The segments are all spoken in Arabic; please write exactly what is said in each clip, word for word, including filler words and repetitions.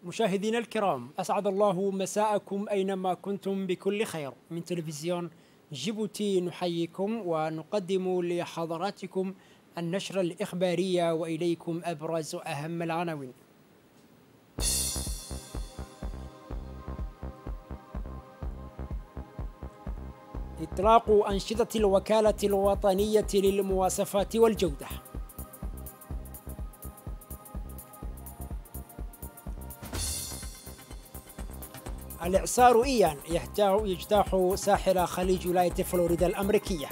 مشاهدينا الكرام، أسعد الله مساءكم أينما كنتم بكل خير. من تلفزيون جيبوتي نحييكم ونقدم لحضراتكم النشرة الإخبارية وإليكم أبرز أهم العناوين. إطلاق أنشطة الوكالة الوطنية للمواصفات والجودة. الإعصار إيان يجتاح ساحل خليج ولاية فلوريدا الأمريكية.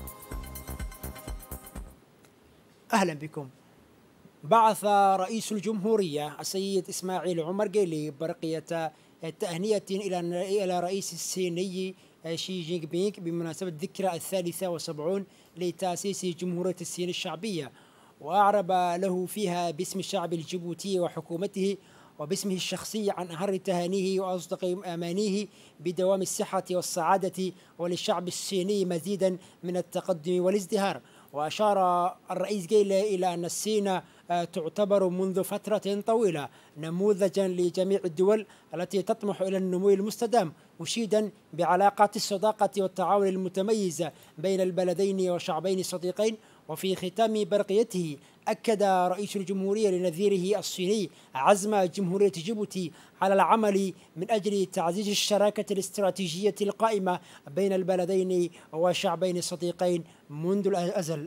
أهلا بكم. بعث رئيس الجمهورية السيد إسماعيل عمر جيلي برقية تهنئة إلى إلى رئيس الصيني شي جينغ بينغ بمناسبة الذكرى الثالثة والسبعون لتأسيس جمهورية الصين الشعبية، وأعرب له فيها باسم الشعب الجيبوتي وحكومته وباسمه الشخصي عن أهر تهانيه وأصدق أمانيه بدوام الصحة والسعادة وللشعب الصيني مزيدا من التقدم والازدهار. وأشار الرئيس جيلي إلى أن الصين تعتبر منذ فترة طويلة نموذجا لجميع الدول التي تطمح إلى النمو المستدام، مشيدا بعلاقات الصداقة والتعاون المتميزة بين البلدين وشعبين صديقين. وفي ختام برقيته أكد رئيس الجمهورية لنظيره الصيني عزم جمهورية جيبوتي على العمل من أجل تعزيز الشراكة الاستراتيجية القائمة بين البلدين وشعبين صديقين منذ الأزل.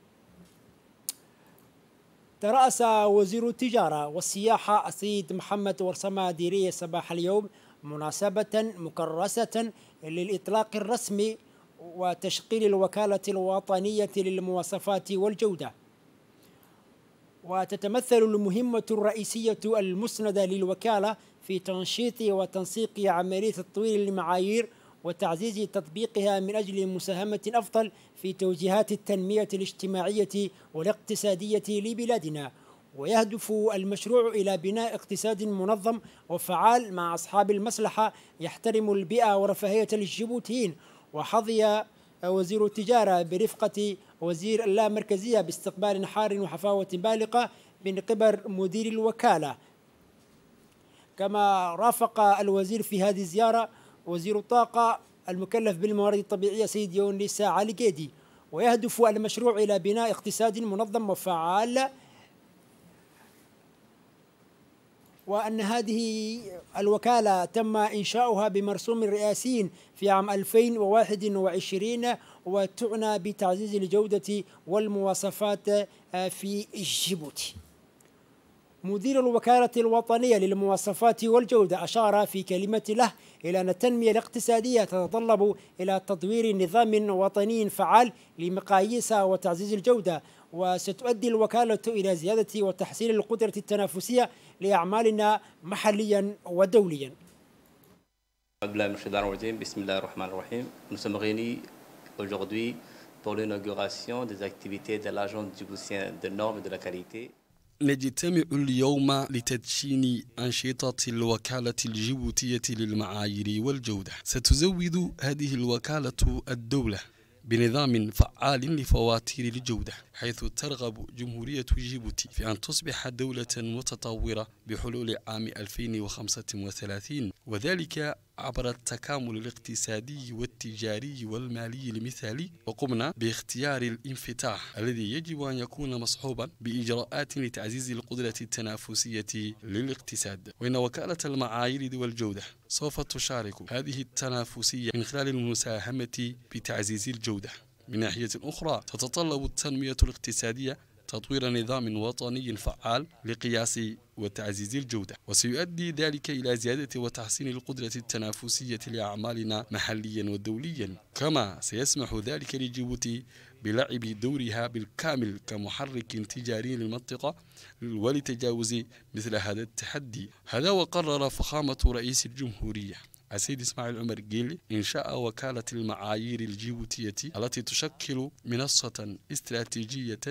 ترأس وزير التجارة والسياحة السيد محمد ورسمة ديرية صباح اليوم مناسبة مكرسة للإطلاق الرسمي وتشغيل الوكالة الوطنية للمواصفات والجودة، وتتمثل المهمة الرئيسية المسندة للوكالة في تنشيط وتنسيق عملية تطوير المعايير وتعزيز تطبيقها من أجل مساهمة أفضل في توجيهات التنمية الاجتماعية والاقتصادية لبلادنا. ويهدف المشروع إلى بناء اقتصاد منظم وفعال مع أصحاب المصلحة يحترم البيئة ورفاهية الجيبوتيين. وحظي وزير التجارة برفقة وزير اللامركزية باستقبال حار وحفاوة بالغة من قبل مدير الوكالة. كما رافق الوزير في هذه الزيارة وزير الطاقة المكلف بالموارد الطبيعية سيد يونس علي جيدي. ويهدف المشروع إلى بناء اقتصاد منظم وفعال، وأن هذه الوكالة تم إنشاؤها بمرسوم رئاسي في عام ألفين وواحد وعشرين، وتعنى بتعزيز الجودة والمواصفات في جيبوتي. مدير الوكالة الوطنية للمواصفات والجودة أشار في كلمة له إلى أن التنمية الاقتصادية تتطلب إلى تطوير نظام وطني فعال لمقاييس وتعزيز الجودة، وستؤدي الوكالة إلى زيادة وتحسين القدرة التنافسية لأعمالنا محليا ودوليا. بسم الله الرحمن الرحيم. Nous sommes réunis aujourd'hui pour l'inauguration des activités de l'Agence djiboutienne de normes et de la qualité. نجتمع اليوم لتدشين أنشطة الوكالة الجيبوتية للمعايير والجودة. ستزود هذه الوكالة الدولة بنظام فعال لفواتير الجودة، حيث ترغب جمهورية جيبوتي في أن تصبح دولة متطورة بحلول عام ألفين وخمسة وثلاثين، وذلك عبر التكامل الاقتصادي والتجاري والمالي المثالي. وقمنا باختيار الانفتاح الذي يجب أن يكون مصحوبا بإجراءات لتعزيز القدرة التنافسية للاقتصاد. وإن وكالة المعايير والجودة سوف تشارك هذه التنافسية من خلال المساهمة بتعزيز الجودة. من ناحية أخرى تتطلب التنمية الاقتصادية تطوير نظام وطني فعال لقياس وتعزيز الجودة، وسيؤدي ذلك إلى زيادة وتحسين القدرة التنافسية لأعمالنا محليا ودوليا. كما سيسمح ذلك لجيبوتي بلعب دورها بالكامل كمحرك تجاري للمنطقة ولتجاوز مثل هذا التحدي. هذا وقرر فخامة رئيس الجمهورية السيد إسماعيل عمر جيلي إنشاء وكالة المعايير الجيبوتية التي تشكل منصة استراتيجية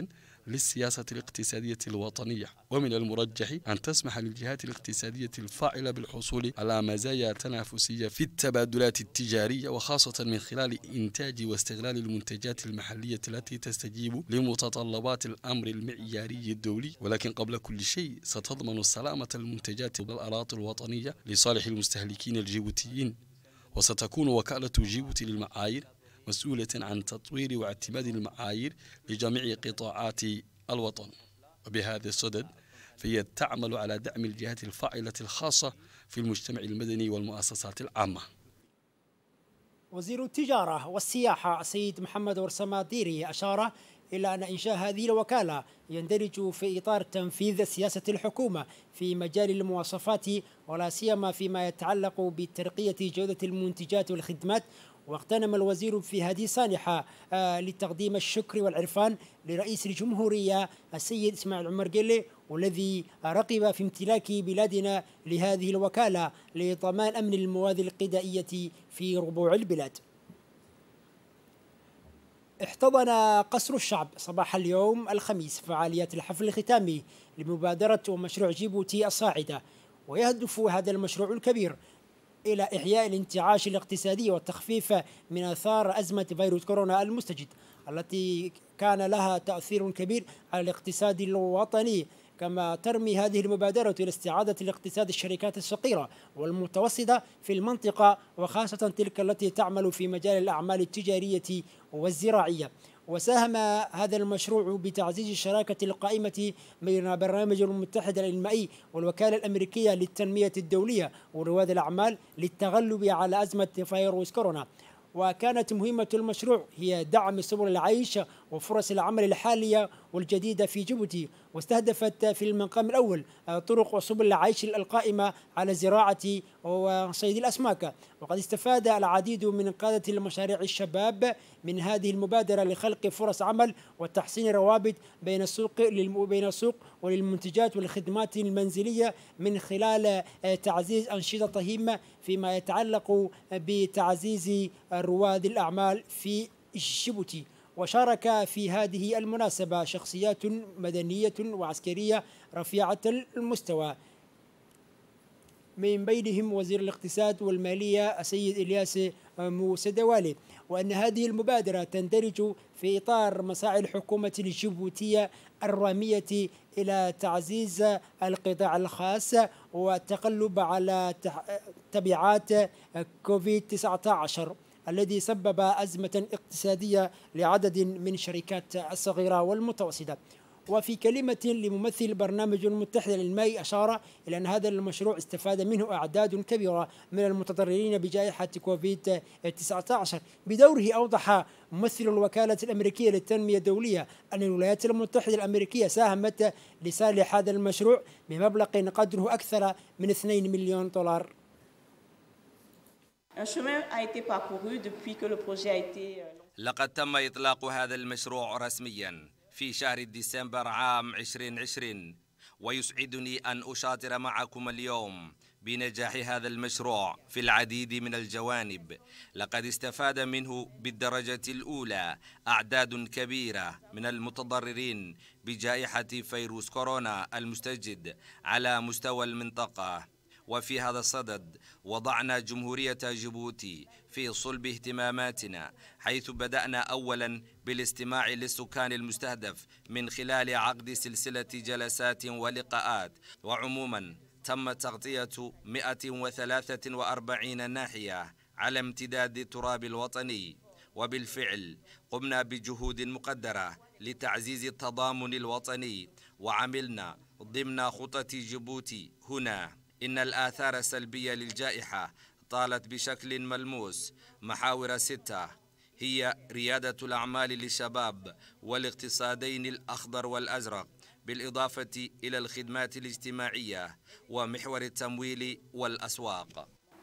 للسياسة الاقتصادية الوطنية، ومن المرجح أن تسمح للجهات الاقتصادية الفاعلة بالحصول على مزايا تنافسية في التبادلات التجارية، وخاصة من خلال إنتاج واستغلال المنتجات المحلية التي تستجيب لمتطلبات الأمر المعياري الدولي. ولكن قبل كل شيء ستضمن سلامة المنتجات والأراضي الوطنية لصالح المستهلكين الجيبوتيين، وستكون وكالة جيبوتي للمعايير مسؤولة عن تطوير واعتماد المعايير لجميع قطاعات الوطن. وبهذا الصدد فهي تعمل على دعم الجهات الفاعلة الخاصة في المجتمع المدني والمؤسسات العامة. وزير التجارة والسياحة السيد محمد ورسما ديري أشار إلى أن إنشاء هذه الوكالة يندرج في إطار تنفيذ سياسة الحكومة في مجال المواصفات، ولا سيما فيما يتعلق بترقية جودة المنتجات والخدمات. واغتنم الوزير في هذه السانحة آه لتقديم الشكر والعرفان لرئيس الجمهورية السيد إسماعيل عمر جيلي، والذي رغب في امتلاك بلادنا لهذه الوكالة لضمان أمن المواد الغذائية في ربوع البلاد. احتضن قصر الشعب صباح اليوم الخميس فعاليات الحفل الختامي لمبادرة ومشروع جيبوتي الصاعدة، ويهدف هذا المشروع الكبير إلى إحياء الانتعاش الاقتصادي والتخفيف من آثار أزمة فيروس كورونا المستجد التي كان لها تأثير كبير على الاقتصاد الوطني. كما ترمي هذه المبادرة إلى استعادة الاقتصاد الشركات الصغيرة والمتوسطة في المنطقة، وخاصة تلك التي تعمل في مجال الأعمال التجارية والزراعية. وساهم هذا المشروع بتعزيز الشراكة القائمة بين برنامج المتحدة الإنمائي والوكالة الأمريكية للتنمية الدولية ورواد الأعمال للتغلب على أزمة فيروس كورونا. وكانت مهمة المشروع هي دعم سبل العيش وفرص العمل الحالية والجديدة في جيبوتي، واستهدفت في المقام الأول طرق وسبل العيش القائمة على زراعة وصيد الأسماك. وقد استفاد العديد من قادة المشاريع الشباب من هذه المبادرة لخلق فرص عمل وتحسين الروابط بين السوق بين السوق وللمنتجات والخدمات المنزلية من خلال تعزيز أنشطة هامة فيما يتعلق بتعزيز رواد الأعمال في جيبوتي. وشارك في هذه المناسبة شخصيات مدنية وعسكرية رفيعة المستوى، من بينهم وزير الاقتصاد والمالية السيد إلياس موسى دوالي. وأن هذه المبادرة تندرج في إطار مساعي الحكومة الجيبوتية الرامية إلى تعزيز القطاع الخاص والتغلب على تبعات كوفيد تسعة عشر الذي سبب أزمة اقتصادية لعدد من الشركات الصغيرة والمتوسطة. وفي كلمة لممثل برنامج المتحدة للماء أشار إلى أن هذا المشروع استفاد منه أعداد كبيرة من المتضررين بجائحة كوفيد تسعة عشر. بدوره أوضح ممثل الوكالة الأمريكية للتنمية الدولية أن الولايات المتحدة الأمريكية ساهمت لصالح هذا المشروع بمبلغ قدره أكثر من اثنين مليون دولار. لقد تم إطلاق هذا المشروع رسميا في شهر ديسمبر عام ألفين وعشرين، ويسعدني أن أشاطر معكم اليوم بنجاح هذا المشروع في العديد من الجوانب. لقد استفاد منه بالدرجة الأولى أعداد كبيرة من المتضررين بجائحة فيروس كورونا المستجد على مستوى المنطقة. وفي هذا الصدد وضعنا جمهورية جيبوتي في صلب اهتماماتنا، حيث بدأنا أولا بالاستماع للسكان المستهدف من خلال عقد سلسلة جلسات ولقاءات. وعموما تم تغطية مئة وثلاثة وأربعين ناحية على امتداد التراب الوطني. وبالفعل قمنا بجهود مقدرة لتعزيز التضامن الوطني، وعملنا ضمن خطة جيبوتي هنا. إن الآثار السلبية للجائحة طالت بشكل ملموس محاور ستة، هي ريادة الأعمال للشباب والاقتصادين الأخضر والأزرق، بالإضافة إلى الخدمات الاجتماعية ومحور التمويل والأسواق.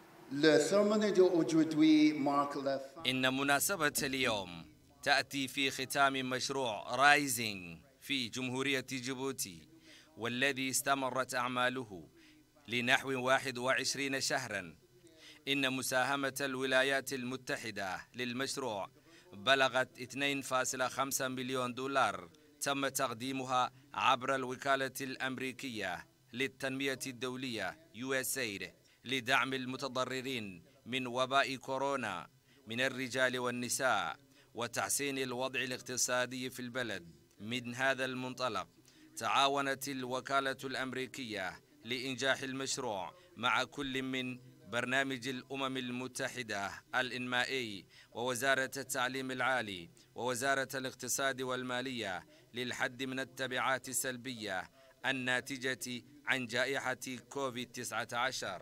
إن مناسبة اليوم تأتي في ختام مشروع رايزنج في جمهورية جيبوتي، والذي استمرت أعماله لنحو واحد وعشرين شهرا. إن مساهمة الولايات المتحدة للمشروع بلغت اثنين فاصلة خمسة مليون دولار تم تقديمها عبر الوكالة الأمريكية للتنمية الدولية يو إس إيه إيه لدعم المتضررين من وباء كورونا من الرجال والنساء وتحسين الوضع الاقتصادي في البلد. من هذا المنطلق تعاونت الوكالة الأمريكية لإنجاح المشروع مع كل من برنامج الأمم المتحدة الإنمائي ووزارة التعليم العالي ووزارة الاقتصاد والمالية للحد من التبعات السلبية الناتجة عن جائحة كوفيد تسعة عشر.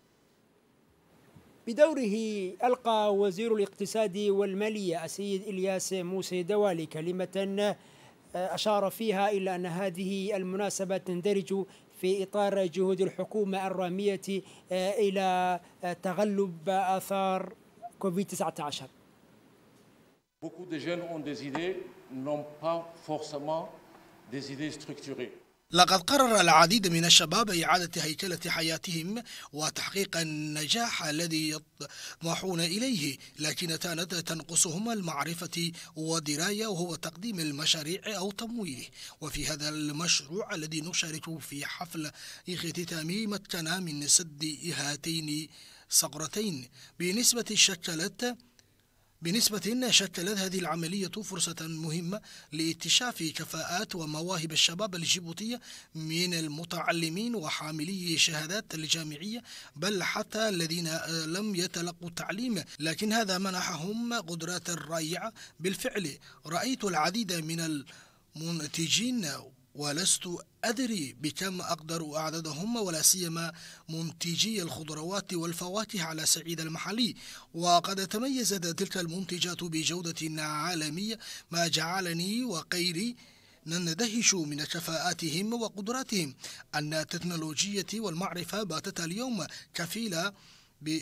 بدوره ألقى وزير الاقتصاد والمالية السيد إلياس موسى دوالي كلمة أشار فيها إلى أن هذه المناسبة تندرج في إطار جهود الحكومة الرامية إلى تغلب آثار كوفيد تسعة عشر. Beaucoup de jeunes ont des idées, n'ont pas forcément des idées structurées. لقد قرر العديد من الشباب إعادة هيكلة حياتهم وتحقيق النجاح الذي يطمحون إليه، لكن كانت تنقصهم المعرفة والدراية وهو تقديم المشاريع أو تمويله. وفي هذا المشروع الذي نشارك في حفل اختتامه مكن من سد هاتين ثغرتين بنسبة شكلت بنسبة شكلت هذه العملية فرصة مهمة لاكتشاف كفاءات ومواهب الشباب الجيبوتية من المتعلمين وحاملي الشهادات الجامعية، بل حتى الذين لم يتلقوا التعليم، لكن هذا منحهم قدرات رائعة. بالفعل رأيت العديد من المنتجين ولست أدري بكم أقدر أعدادهم، ولا سيما منتجي الخضروات والفواكه على الصعيد المحلي، وقد تميزت تلك المنتجات بجودة عالمية، ما جعلني وغيري نندهش من كفاءاتهم وقدراتهم. أن التكنولوجيا والمعرفة باتت اليوم كفيلة ب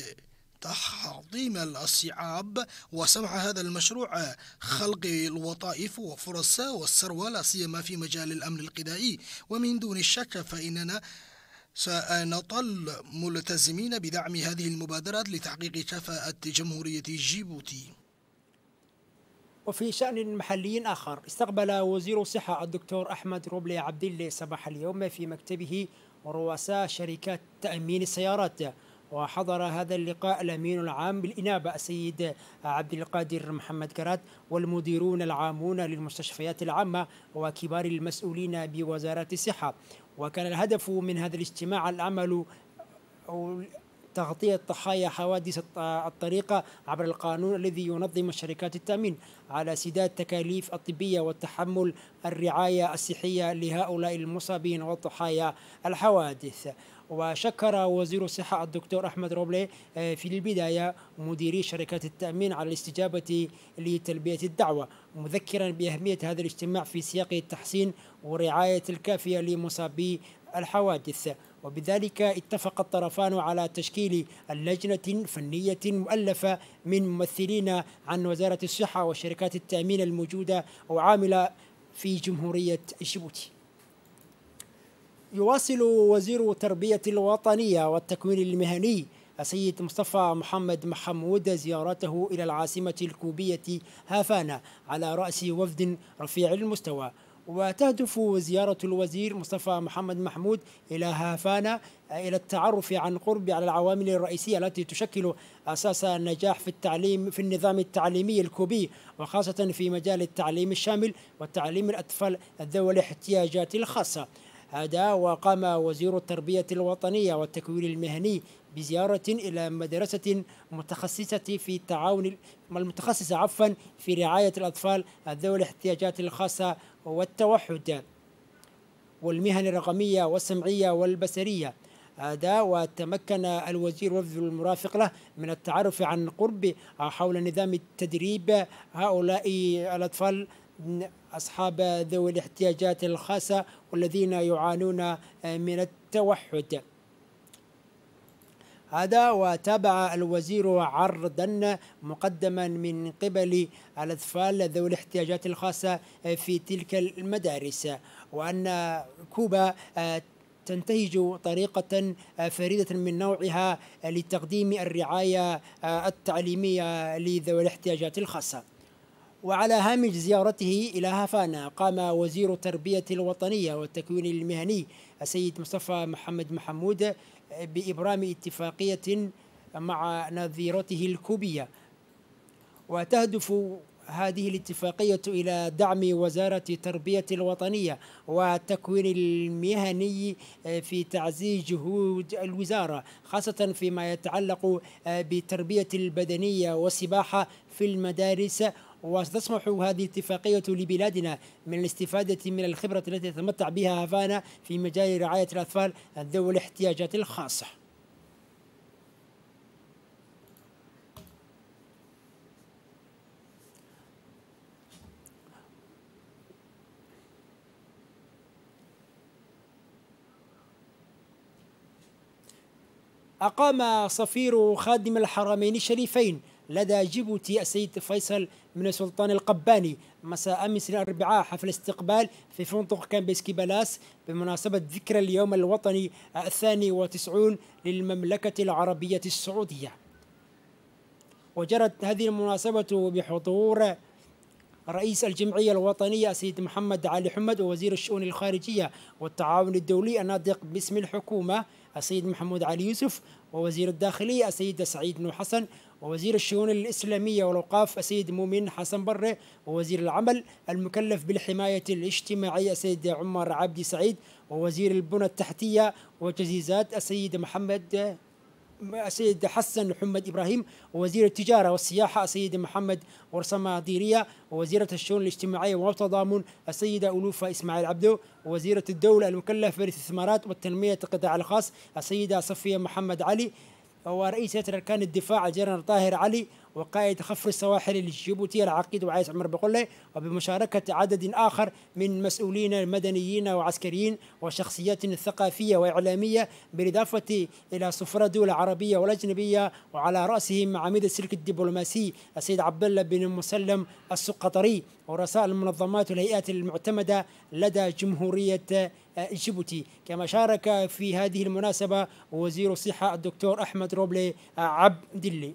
تحطيم الصعاب وسمح هذا المشروع خلق الوظائف وفرص والثروة لا سيما في مجال الأمن الغذائي. ومن دون الشك فإننا سنظل ملتزمين بدعم هذه المبادرات لتحقيق كفاءة جمهورية جيبوتي. وفي شأن محلي آخر، استقبل وزير الصحة الدكتور أحمد روبلي عبد الله صباح اليوم في مكتبه رؤساء شركات تأمين السيارات، وحضر هذا اللقاء الأمين العام بالإنابة السيد عبد القادر محمد كرات والمديرون العامون للمستشفيات العامة وكبار المسؤولين بوزارة الصحة. وكان الهدف من هذا الاجتماع العمل أو تغطية ضحايا حوادث الطريق عبر القانون الذي ينظم شركات التأمين على سداد التكاليف الطبية وتحمل الرعاية الصحية لهؤلاء المصابين وضحايا الحوادث. وشكر وزير الصحة الدكتور أحمد روبلي في البداية مديري شركات التأمين على الاستجابة لتلبية الدعوة، مذكرا بأهمية هذا الاجتماع في سياق التحسين والرعاية الكافية لمصابي الحوادث. وبذلك اتفق الطرفان على تشكيل اللجنة فنية مؤلفة من ممثلين عن وزارة الصحة وشركات التأمين الموجودة وعاملة في جمهورية جيبوتي. يواصل وزير التربية الوطنية والتكوين المهني السيد مصطفى محمد محمود زيارته إلى العاصمة الكوبية هافانا على رأس وفد رفيع المستوى. وتهدف زيارة الوزير مصطفى محمد محمود إلى هافانا إلى التعرف عن قرب على العوامل الرئيسية التي تشكل أساس النجاح في التعليم في النظام التعليمي الكوبي، وخاصة في مجال التعليم الشامل وتعليم الأطفال ذوي الاحتياجات الخاصة. هذا وقام وزير التربية الوطنية والتكوين المهني بزيارة إلى مدرسة متخصصة في التعاون المتخصصة عفوا في رعاية الأطفال ذوي الاحتياجات الخاصة والتوحد والمهن الرقمية والسمعية والبصرية. هذا وتمكن الوزير وفد المرافق له من التعرف عن قرب حول نظام التدريب هؤلاء الأطفال أصحاب ذوي الاحتياجات الخاصة والذين يعانون من التوحد. هذا وتابع الوزير عرضا مقدما من قبل الأطفال ذوي الاحتياجات الخاصة في تلك المدارس، وأن كوبا تنتهج طريقة فريدة من نوعها لتقديم الرعاية التعليمية لذوي الاحتياجات الخاصة. وعلى هامش زيارته إلى هافانا قام وزير التربية الوطنية والتكوين المهني السيد مصطفى محمد محمود بإبرام اتفاقية مع نظيرته الكوبية، وتهدف هذه الاتفاقية إلى دعم وزارة التربية الوطنية والتكوين المهني في تعزيز جهود الوزارة، خاصة فيما يتعلق بالتربية البدنية والسباحة في المدارس. وستسمح هذه الاتفاقية لبلادنا من الاستفادة من الخبرة التي تتمتع بها هافانا في مجال رعاية الأطفال ذوي الاحتياجات الخاصة. أقام صفير خادم الحرمين الشريفين لدى جيبوتي السيد فيصل بن سلطان القباني مساء أمس الأربعاء حفل استقبال في فندق كامبيسكي بالاس بمناسبة ذكرى اليوم الوطني الثاني والتسعون للمملكة العربية السعودية. وجرت هذه المناسبة بحضور رئيس الجمعية الوطنية السيد محمد علي حمد ووزير الشؤون الخارجية والتعاون الدولي الناطق باسم الحكومة السيد محمود علي يوسف، ووزير الداخلية السيد سعيد بن حسن، ووزير الشؤون الإسلامية والأوقاف السيد مؤمن حسن بره، ووزير العمل المكلف بالحماية الاجتماعية السيد عمر عبد سعيد، ووزير البنى التحتية والتجهيزات السيد محمد السيد حسن محمد إبراهيم، ووزير التجارة والسياحة السيد محمد ورسمة ديرية، ووزيرة الشؤون الاجتماعية والتضامن السيدة ألوفة إسماعيل عبدو، ووزيرة الدولة المكلف بالاستثمارات والتنمية القطاع الخاص السيدة صفية محمد علي، ورئيسة أركان الدفاع الجنرال طاهر علي، وقائد خفر السواحل الجيبوتي العقيد وعايز عمر بقولة، وبمشاركة عدد آخر من مسؤولين مدنيين وعسكريين وشخصيات ثقافية وإعلامية، بالإضافة إلى سفراء الدول العربية والأجنبية، وعلى رأسهم عميد السلك الدبلوماسي السيد عبد الله بن مسلم السقطري، ورؤساء المنظمات والهيئات المعتمدة لدى جمهورية جيبوتي. كما شارك في هذه المناسبة وزير الصحة الدكتور أحمد روبلي عبد الله.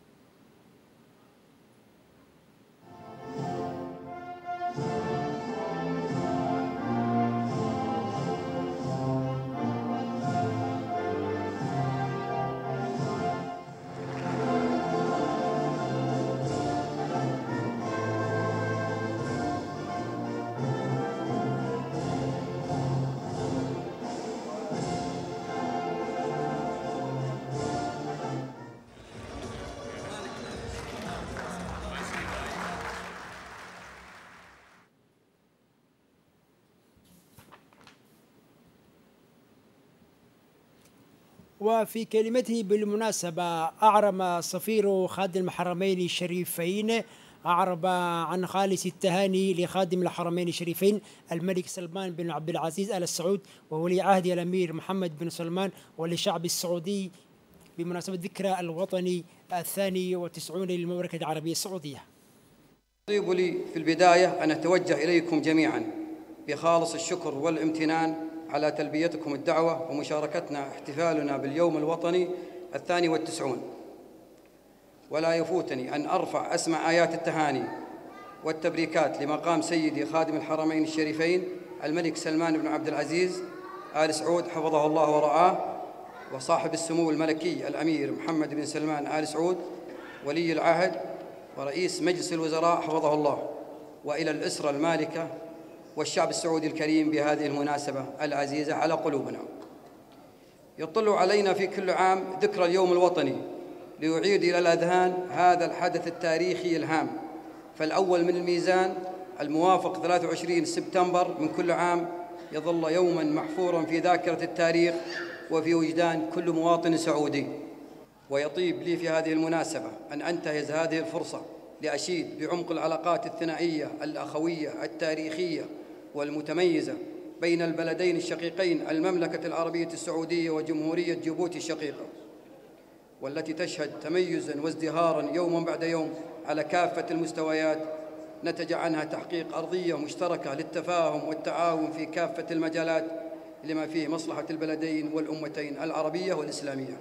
وفي كلمته بالمناسبة أعرب صفير خادم الحرمين الشريفين أعرب عن خالص التهاني لخادم الحرمين الشريفين الملك سلمان بن عبد العزيز آل سعود وولي عهد الأمير محمد بن سلمان وللشعب السعودي بمناسبة ذكرى الوطني الثاني والتسعون للمملكة العربية السعودية. يطيب لي في البداية أن أتوجه إليكم جميعا بخالص الشكر والامتنان على تلبيتكم الدعوة ومشاركتنا احتفالنا باليوم الوطني الثاني والتسعون. ولا يفوتني أن أرفع أسمع آيات التهاني والتبريكات لمقام سيدي خادم الحرمين الشريفين الملك سلمان بن عبد العزيز آل سعود حفظه الله ورعاه، وصاحب السمو الملكي الأمير محمد بن سلمان آل سعود ولي العهد ورئيس مجلس الوزراء حفظه الله، وإلى الأسرة المالكة والشعب السعودي الكريم بهذه المناسبة العزيزة على قلوبنا. يطل علينا في كل عام ذكرى اليوم الوطني ليعيد إلى الأذهان هذا الحدث التاريخي الهام، فالأول من الميزان الموافق ثلاثة وعشرين سبتمبر من كل عام يظل يوماً محفوراً في ذاكرة التاريخ وفي وجدان كل مواطن سعودي. ويطيب لي في هذه المناسبة أن أنتهز هذه الفرصة لأشيد بعمق العلاقات الثنائية الأخوية التاريخية والمتميزة بين البلدين الشقيقين المملكة العربية السعودية وجمهورية جيبوتي الشقيقة، والتي تشهد تميزاً وازدهاراً يوماً بعد يوم على كافة المستويات، نتج عنها تحقيق أرضية مشتركة للتفاهم والتعاون في كافة المجالات لما فيه مصلحة البلدين والأمتين العربية والإسلامية.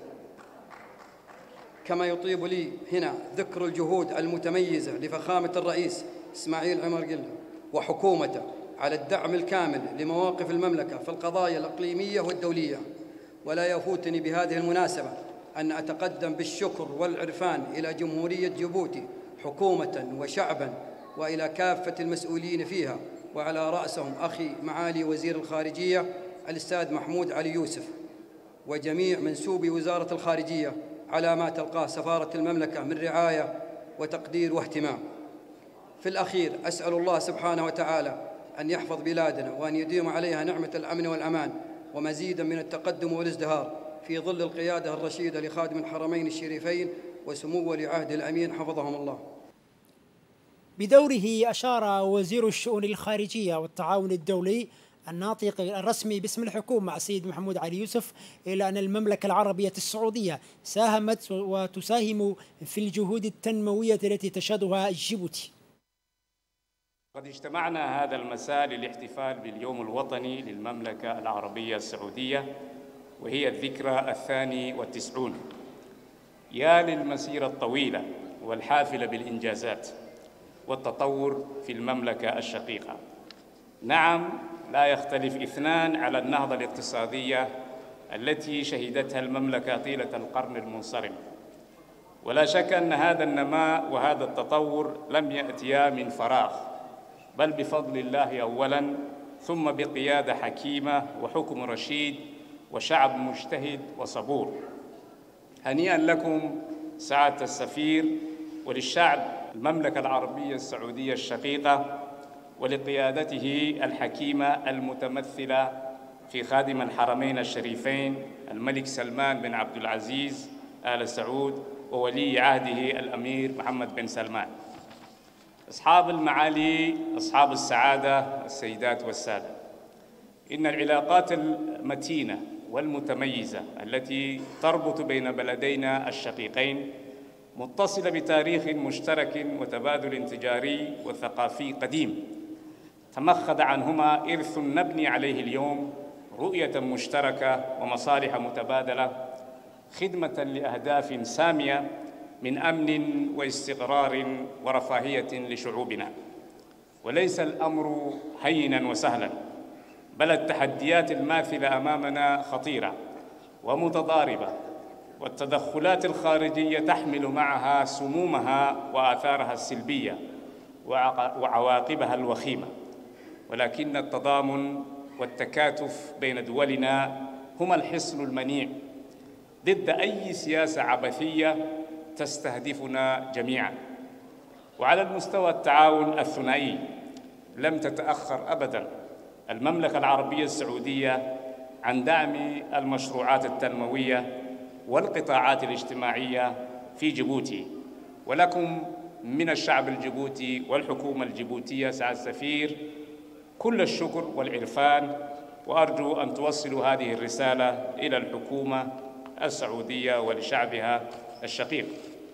كما يطيب لي هنا ذكر الجهود المتميزة لفخامة الرئيس إسماعيل عمر قلة وحكومته على الدعم الكامل لمواقف المملكة في القضايا الإقليمية والدولية. ولا يفوتني بهذه المناسبة أن أتقدم بالشكر والعرفان إلى جمهورية جيبوتي حكومة وشعبا، وإلى كافة المسؤولين فيها، وعلى رأسهم أخي معالي وزير الخارجية الأستاذ محمود علي يوسف، وجميع منسوبي وزارة الخارجية على ما تلقاه سفارة المملكة من رعاية وتقدير واهتمام. في الأخير أسأل الله سبحانه وتعالى أن يحفظ بلادنا وأن يديم عليها نعمة الأمن والأمان ومزيدا من التقدم والازدهار في ظل القيادة الرشيدة لخادم الحرمين الشريفين وسمو ولي عهد الأمين حفظهم الله. بدوره أشار وزير الشؤون الخارجية والتعاون الدولي الناطق الرسمي باسم الحكومة السيد محمود علي يوسف إلى أن المملكة العربية السعودية ساهمت وتساهم في الجهود التنموية التي تشهدها جيبوتي. قد اجتمعنا هذا المساء للاحتفال باليوم الوطني للمملكة العربية السعودية، وهي الذكرى الثاني والتسعون. يا للمسيرة الطويلة والحافلة بالإنجازات والتطور في المملكة الشقيقة. نعم، لا يختلف اثنان على النهضة الاقتصادية التي شهدتها المملكة طيلة القرن المنصرم، ولا شك أن هذا النماء وهذا التطور لم يأتيا من فراغ، بل بفضل الله أولاً، ثم بقيادة حكيمة وحكم رشيد وشعب مجتهد وصبور. هنيئاً لكم سعادة السفير وللشعب المملكة العربية السعودية الشقيقة ولقيادته الحكيمة المتمثلة في خادم الحرمين الشريفين الملك سلمان بن عبد العزيز آل سعود وولي عهده الأمير محمد بن سلمان. أصحاب المعالي، أصحاب السعادة، السيدات والسادة، إن العلاقات المتينة والمتميزة التي تربط بين بلدينا الشقيقين متصلة بتاريخ مشترك وتبادل تجاري وثقافي قديم تمخض عنهما إرث نبني عليه اليوم رؤية مشتركة ومصالح متبادلة خدمة لأهداف سامية من أمن واستقرار ورفاهية لشعوبنا. وليس الأمر هيناً وسهلاً، بل التحديات الماثلة أمامنا خطيرة ومتضاربة، والتدخلات الخارجية تحمل معها سمومها وآثارها السلبية وعواقبها الوخيمة. ولكن التضامن والتكاتف بين دولنا هما الحصن المنيع ضد أي سياسة عبثية تستهدفنا جميعاً. وعلى المستوى التعاون الثنائي لم تتأخر أبداً المملكة العربية السعودية عن دعم المشروعات التنموية والقطاعات الاجتماعية في جيبوتي. ولكم من الشعب الجيبوتي والحكومة الجيبوتية سعادة السفير كل الشكر والعرفان، وأرجو أن توصلوا هذه الرسالة إلى الحكومة السعودية ولشعبها الشقيق.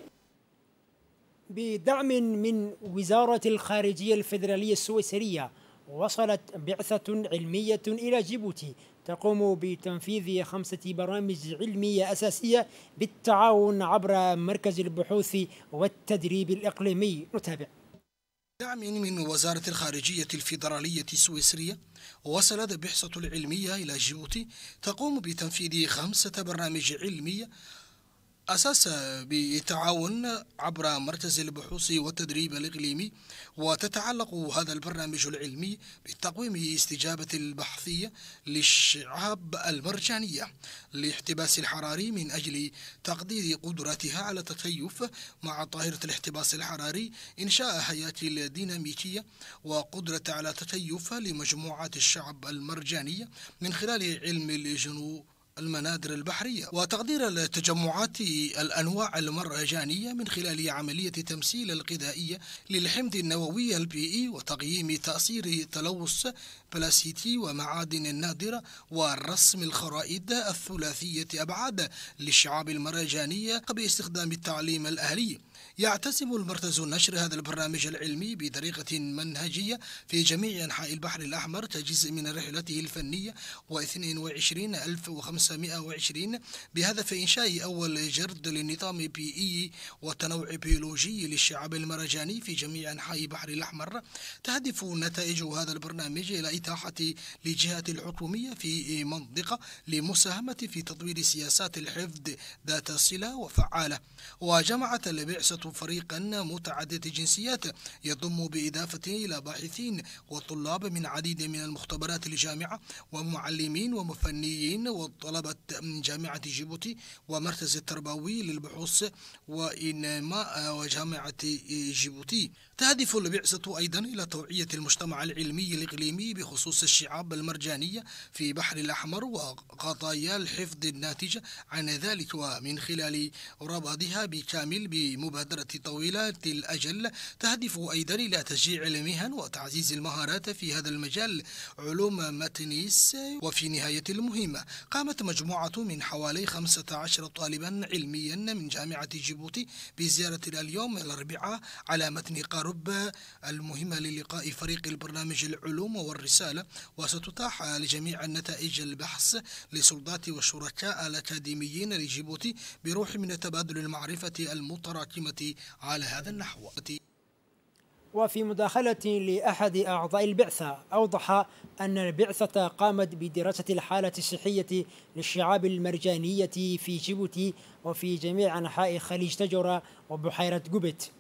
بدعم من وزارة الخارجية الفيدرالية السويسرية، وصلت بعثة علمية إلى جيبوتي تقوم بتنفيذ خمسة برامج علمية أساسية بالتعاون عبر مركز البحوث والتدريب الإقليمي. نتابع. دعم من وزارة الخارجية الفيدرالية السويسرية، وصلت البعثة العلمية إلى جيبوتي تقوم بتنفيذ خمسة برامج علمية أساس بالتعاون عبر مركز البحوث والتدريب الإقليمي. وتتعلق هذا البرنامج العلمي بتقويم استجابة البحثية للشعاب المرجانية لاحتباس الحراري من أجل تقدير قدرتها على التكيف مع ظاهرة الاحتباس الحراري، إنشاء هياكل ديناميكية وقدرة على تكيف لمجموعات الشعب المرجانية من خلال علم الجنوب المنادر البحرية، وتقدير التجمعات الأنواع المرجانية من خلال عملية تمثيل الغذائية للحمض النووي البي إي، وتقييم تأثير تلوث بلاسيتي ومعادن النادرة، ورسم الخرائط الثلاثية أبعاد للشعاب المرجانية باستخدام التعليم الأهلي. يعتزم المركز نشر هذا البرنامج العلمي بطريقة منهجية في جميع أنحاء البحر الأحمر كجزء من رحلته الفنية واثنين وعشرين ألف وخمسمائة وعشرين بهدف إنشاء أول جرد للنظام بيئي والتنوع بيولوجي للشعاب المرجاني في جميع أنحاء البحر الأحمر. تهدف نتائج هذا البرنامج إلى إتاحة للجهات الحكومية في منطقة لمساهمة في تطوير سياسات الحفظ ذات صلة وفعالة. وجمعت البعثة فريقا متعدد الجنسيات يضم بإضافة إلى باحثين وطلاب من عديد من المختبرات الجامعة ومعلمين ومفنيين وطلبة جامعة جيبوتي ومركز التربوي للبحوث وإنماء وجامعة جيبوتي. تهدف البعثة أيضا إلى توعية المجتمع العلمي الإقليمي بخصوص الشعاب المرجانية في بحر الأحمر وقضايا الحفظ الناتجة عن ذلك، ومن خلال ربطها بكامل بمبادرة طويلة الأجل تهدف أيضا إلى تشجيع المهن وتعزيز المهارات في هذا المجال علوم متنيس. وفي نهاية المهمة قامت مجموعة من حوالي خمسة عشر طالبا علميا من جامعة جيبوتي بزيارة اليوم الأربعاء على متن قارب المهمة للقاء فريق البرنامج العلوم والرسالة، وستتاح لجميع النتائج البحث للسلطات والشركاء الأكاديميين لجيبوتي بروح من تبادل المعرفة المتراكمة على هذا النحو. وفي مداخلة لأحد أعضاء البعثة أوضح أن البعثة قامت بدراسة الحالة الصحية للشعاب المرجانية في جيبوتي وفي جميع أنحاء خليج تجرة وبحيرة جوبت.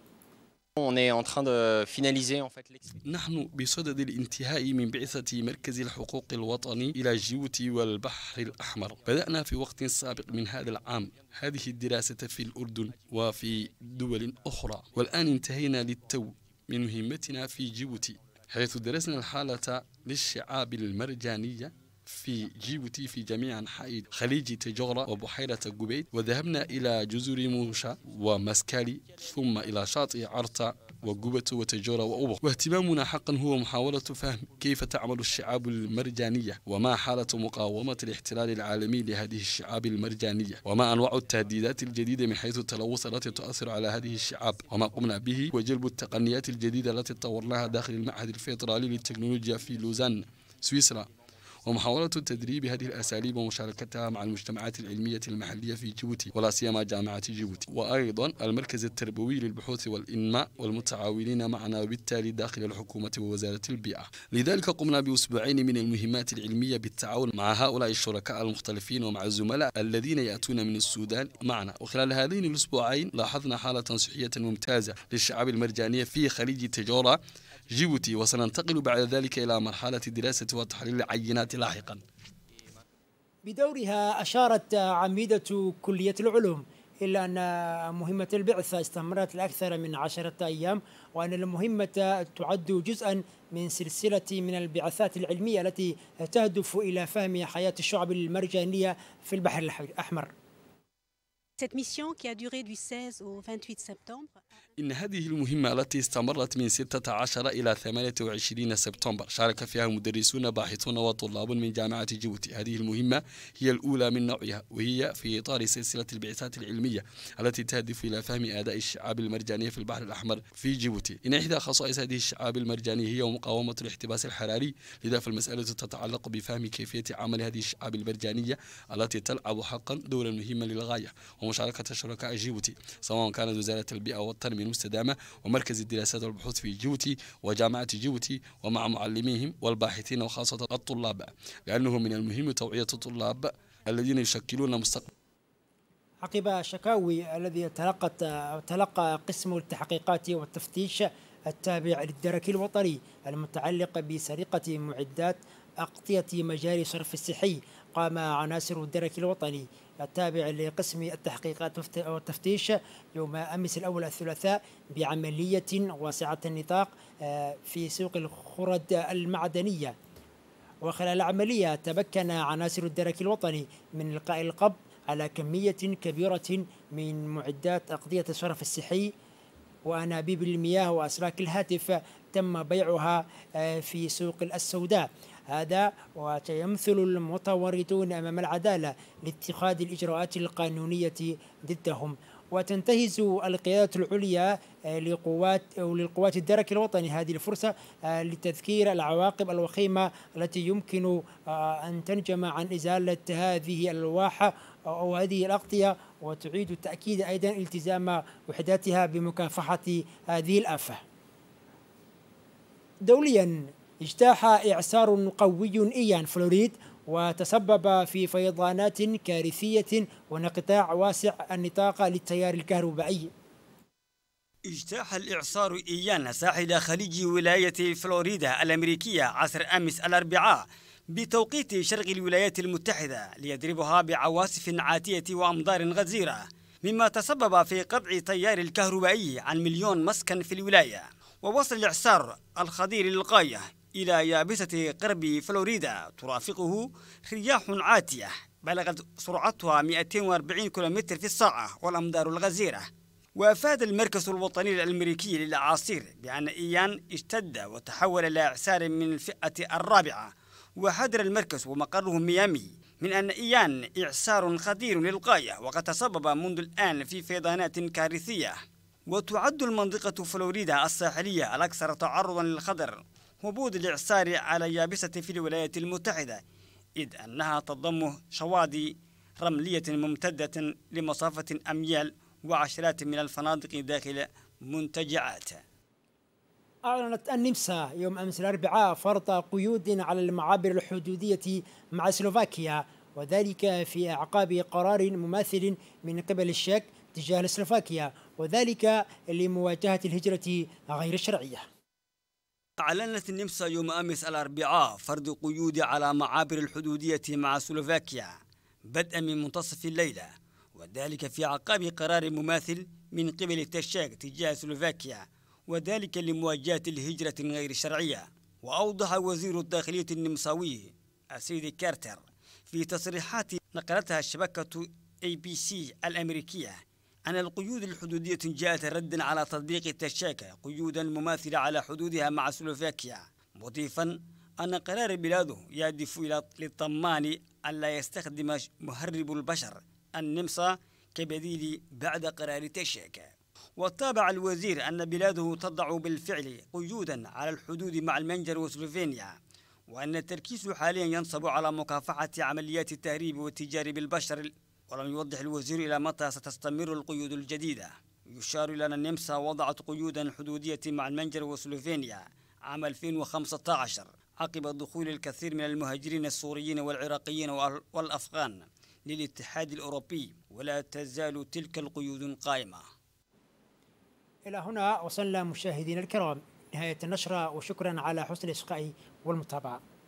نحن بصدد الانتهاء من بعثة مركز الحقوق الوطني إلى جيبوتي والبحر الأحمر. بدأنا في وقت سابق من هذا العام هذه الدراسة في الأردن وفي دول أخرى، والآن انتهينا للتو من مهمتنا في جيبوتي، حيث درسنا الحالة للشعاب المرجانية في جيبوتي في جميع أنحاء خليج تجورة وبحيرة جوبيت، وذهبنا إلى جزر موشا ومسكالي ثم إلى شاطئ عرتا وجوبت وتجورة وأوبو. واهتمامنا حقا هو محاولة فهم كيف تعمل الشعاب المرجانية وما حالة مقاومة الاحتلال العالمي لهذه الشعاب المرجانية وما أنواع التهديدات الجديدة من حيث التلوث التي تؤثر على هذه الشعاب. وما قمنا به وجلب التقنيات الجديدة التي طورناها داخل المعهد الفيدرالي للتكنولوجيا في لوزان سويسرا، ومحاولة تدريب هذه الأساليب ومشاركتها مع المجتمعات العلمية المحلية في جيبوتي ولا سيما جامعة جيبوتي، وأيضا المركز التربوي للبحوث والإنماء والمتعاونين معنا وبالتالي داخل الحكومة ووزارة البيئة. لذلك قمنا بأسبوعين من المهمات العلمية بالتعاون مع هؤلاء الشركاء المختلفين ومع الزملاء الذين يأتون من السودان معنا. وخلال هذين الأسبوعين لاحظنا حالة صحية ممتازة للشعاب المرجانية في خليج تجورة جيبوتي، وسننتقل بعد ذلك إلى مرحلة دراسة وتحليل العينات لاحقا. بدورها أشارت عميدة كلية العلوم إلا أن مهمة البعثة استمرت لأكثر من عشرة أيام، وأن المهمة تعد جزءا من سلسلة من البعثات العلمية التي تهدف إلى فهم حياة الشعب المرجانية في البحر الأحمر. Cette mission qui a duré du seize au vingt-huit septembre. إن هذه المهمة التي استمرت من ستة عشر إلى ثمانية وعشرين سبتمبر شارك فيها مدرسون باحثون وطلاب من جامعة جيبوتي. هذه المهمة هي الأولى من نوعها، وهي في إطار سلسلة البعثات العلمية التي تهدف إلى فهم أداء الشعاب المرجانية في البحر الأحمر في جيبوتي. إن إحدى خصائص هذه الشعاب المرجانية هي مقاومة الاحتباس الحراري، لذا فالمسألة تتعلق بفهم كيفية عمل هذه الشعاب المرجانية التي تلعب حقا دورا مهما للغاية، ومشاركة شركاء جيبوتي سواء كانت وزارة البيئة والتنمية المستدامة ومركز الدراسات والبحوث في جيبوتي وجامعة جيبوتي ومع معلميهم والباحثين وخاصة الطلاب، لأنه من المهم توعية الطلاب الذين يشكلون مستقبل. عقب شكاوي الذي تلقت تلقى قسم التحقيقات والتفتيش التابع للدرك الوطني المتعلق بسرقة معدات أغطية مجاري صرف الصحي، قام عناصر الدرك الوطني التابع لقسم التحقيقات والتفتيش يوم أمس الأول الثلاثاء بعملية واسعة النطاق في سوق الخرد المعدنية. وخلال العملية تمكن عناصر الدرك الوطني من إلقاء القبض على كمية كبيرة من معدات أغطية الصرف الصحي وأنابيب المياه وأسلاك الهاتف تم بيعها في سوق السوداء. هذا وسيمثل المتورطون أمام العدالة لاتخاذ الإجراءات القانونية ضدهم. وتنتهز القيادة العليا لقوات أو للقوات الدرك الوطني هذه الفرصة لتذكير العواقب الوخيمة التي يمكن أن تنجم عن إزالة هذه الألواح أو هذه الأغطية، وتعيد التأكيد أيضا التزام وحداتها بمكافحة هذه الآفة. دوليا اجتاح إعصار قوي إيان فلوريد وتسبب في فيضانات كارثية وانقطاع واسع النطاق للتيار الكهربائي. اجتاح الإعصار إيان ساحل خليج ولاية فلوريدا الأمريكية عصر أمس الأربعاء بتوقيت شرق الولايات المتحدة ليضربها بعواصف عاتية وأمطار غزيرة، مما تسبب في قطع تيار الكهربائي عن مليون مسكن في الولاية. ووصل الإعصار الخطير للغاية إلى يابسة غرب فلوريدا ترافقه رياح عاتية بلغت سرعتها مئتين وأربعين كيلومتر في الساعة والأمطار الغزيرة. وأفاد المركز الوطني الأمريكي للأعاصير بأن إيان اشتد وتحول إلى إعصار من الفئة الرابعة، وحذر المركز ومقره ميامي من أن إيان إعصار خطير للغاية وقد تسبب منذ الآن في فيضانات كارثية. وتعد المنطقة فلوريدا الساحلية الأكثر تعرضا للخطر هبوط الإعصار على يابسة في الولايات المتحدة، إذ أنها تضم شواطئ رملية ممتدة لمسافة أميال وعشرات من الفنادق داخل منتجعات. أعلنت النمسا يوم أمس الأربعاء فرض قيود على المعابر الحدودية مع سلوفاكيا، وذلك في أعقاب قرار مماثل من قبل الشيك تجاه سلوفاكيا، وذلك لمواجهة الهجرة غير الشرعية. أعلنت النمسا يوم أمس الأربعاء فرض قيود على معابر الحدودية مع سلوفاكيا بدءا من منتصف الليلة، وذلك في أعقاب قرار مماثل من قبل التشيك تجاه سلوفاكيا، وذلك لمواجهة الهجرة غير الشرعية. وأوضح وزير الداخلية النمساوي السيد كارتر في تصريحات نقلتها الشبكة إيه بي سي الأمريكية أن القيود الحدودية جاءت ردا على تطبيق التشيك قيودا مماثلة على حدودها مع سلوفاكيا، مضيفا أن قرار بلاده يهدف إلى للضمان ألا يستخدم مهرب البشر النمسا كبديل بعد قرار التشيك. وتابع الوزير أن بلاده تضع بالفعل قيودا على الحدود مع المنجر وسلوفينيا، وأن التركيز حاليا ينصب على مكافحة عمليات التهريب والتجار بالبشر. ولم يوضح الوزير إلى متى ستستمر القيود الجديدة. يشار إلى أن النمسا وضعت قيودا حدودية مع المنجر وسلوفينيا عام ألفين وخمسة عشر عقب دخول الكثير من المهاجرين السوريين والعراقيين والأفغان للاتحاد الأوروبي، ولا تزال تلك القيود قائمة. إلى هنا وصلنا مشاهدينا الكرام نهاية النشرة، وشكرا على حسن الإصغاء والمتابعة.